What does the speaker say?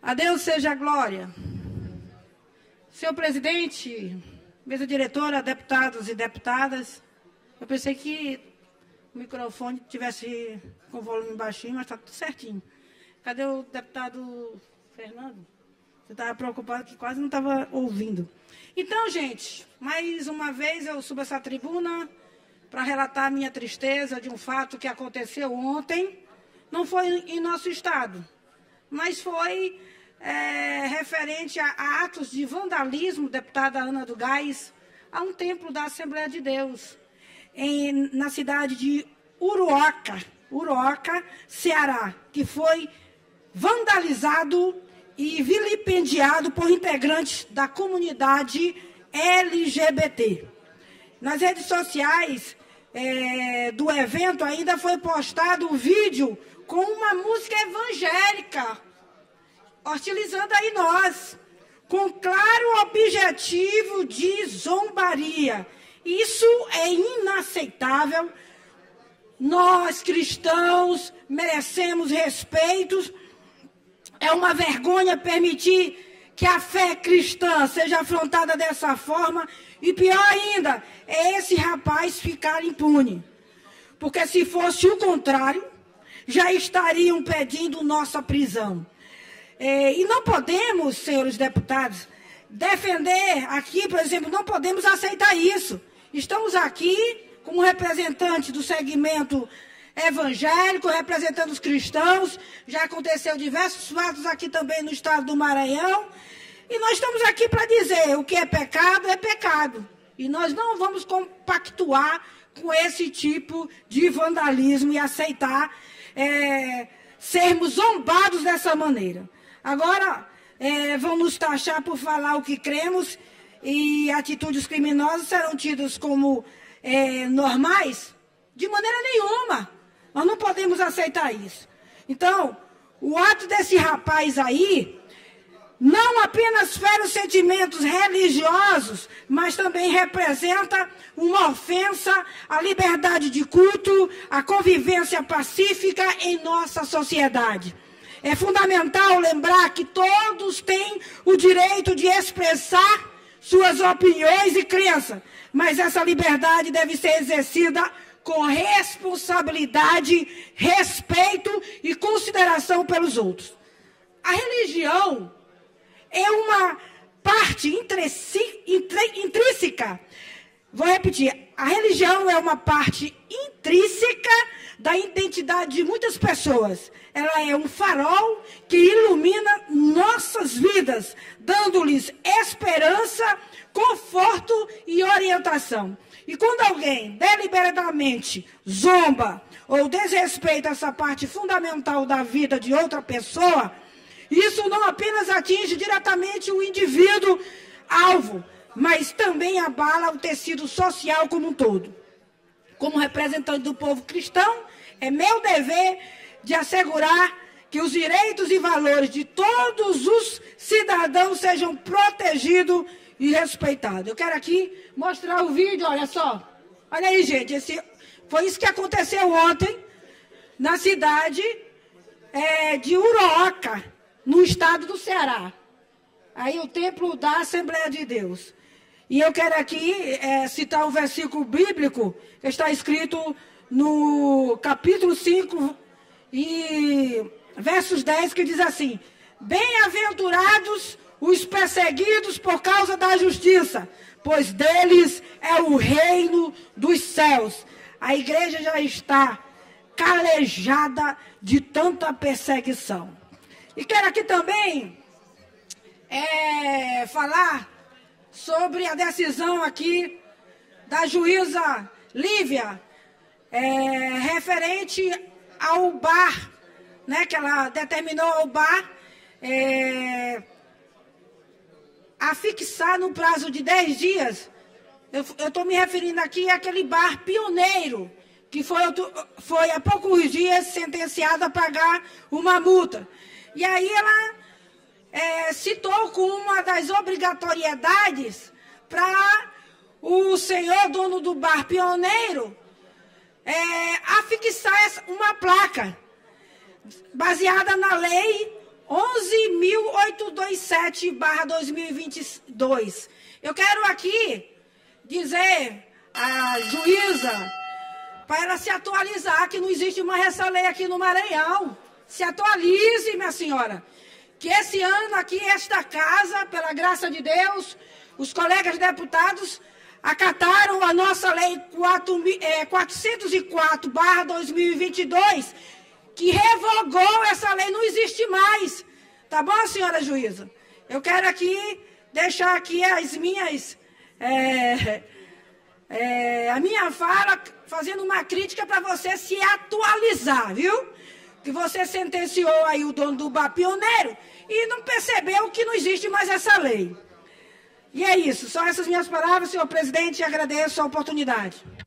A Deus seja a glória. Senhor presidente, mesa diretora, deputados e deputadas, eu pensei que o microfone tivesse com volume baixinho, mas está tudo certinho. Cadê o deputado Fernando? Você estava preocupado que quase não estava ouvindo. Então, gente, mais uma vez eu subo essa tribuna para relatar a minha tristeza de um fato que aconteceu ontem. Não foi em nosso estado, mas foi referente a atos de vandalismo, deputada Ana do Gás, a um templo da Assembleia de Deus, na cidade de Uruoca, Ceará, que foi vandalizado e vilipendiado por integrantes da comunidade LGBT. Nas redes sociais do evento ainda foi postado um vídeo com uma música evangélica, hostilizando aí nós, com claro objetivo de zombaria. Isso é inaceitável. Nós, cristãos, merecemos respeitos. É uma vergonha permitir que a fé cristã seja afrontada dessa forma. E pior ainda, é esse rapaz ficar impune. Porque se fosse o contrário, já estariam pedindo nossa prisão. E não podemos, senhores deputados, defender aqui, por exemplo, não podemos aceitar isso. Estamos aqui como representantes do segmento evangélico, representando os cristãos. Já aconteceu diversos fatos aqui também no estado do Maranhão. E nós estamos aqui para dizer o que é pecado. E nós não vamos compactuar com esse tipo de vandalismo e aceitar sermos zombados dessa maneira. Agora, vão nos taxar por falar o que cremos e atitudes criminosas serão tidas como normais? De maneira nenhuma. Nós não podemos aceitar isso. Então, o ato desse rapaz aí não apenas fere os sentimentos religiosos, mas também representa uma ofensa à liberdade de culto, à convivência pacífica em nossa sociedade. É fundamental lembrar que todos têm o direito de expressar suas opiniões e crenças, mas essa liberdade deve ser exercida com responsabilidade, respeito e consideração pelos outros. A religião é uma parte intrínseca. Vou repetir. A religião é uma parte intrínseca da identidade de muitas pessoas. Ela é um farol que ilumina nossas vidas, dando-lhes esperança, conforto e orientação. E quando alguém deliberadamente zomba ou desrespeita essa parte fundamental da vida de outra pessoa, isso não apenas atinge diretamente o indivíduo alvo, mas também abala o tecido social como um todo. Como representante do povo cristão, é meu dever de assegurar que os direitos e valores de todos os cidadãos sejam protegidos e respeitados. Eu quero aqui mostrar o vídeo, olha só. Olha aí, gente, foi isso que aconteceu ontem na cidade de Uruoca, no estado do Ceará. Aí o templo da Assembleia de Deus. E eu quero aqui citar um versículo bíblico que está escrito no capítulo 5 e versos 10, que diz assim: bem-aventurados os perseguidos por causa da justiça, pois deles é o reino dos céus. A igreja já está calejada de tanta perseguição. E quero aqui também falar sobre a decisão aqui da juíza Lívia, referente ao bar, né, que ela determinou ao bar a fixar no prazo de 10 dias. Eu estou me referindo aqui àquele bar Pioneiro, que foi há poucos dias sentenciado a pagar uma multa. E aí ela citou como uma das obrigatoriedades para o senhor dono do bar Pioneiro afixar uma placa baseada na lei 11.827/2022. Eu quero aqui dizer à juíza para ela se atualizar, que não existe mais essa lei aqui no Maranhão. Se atualize, minha senhora. Que esse ano aqui, esta casa, pela graça de Deus, os colegas deputados acataram a nossa lei 404/2022, que revogou essa lei, não existe mais. Tá bom, senhora juíza? Eu quero aqui deixar aqui as minhas... a minha fala fazendo uma crítica para você se atualizar, viu? Que você sentenciou aí o dono do bar pioneiro e não percebeu que não existe mais essa lei. E é isso, são essas minhas palavras, senhor presidente, e agradeço a oportunidade.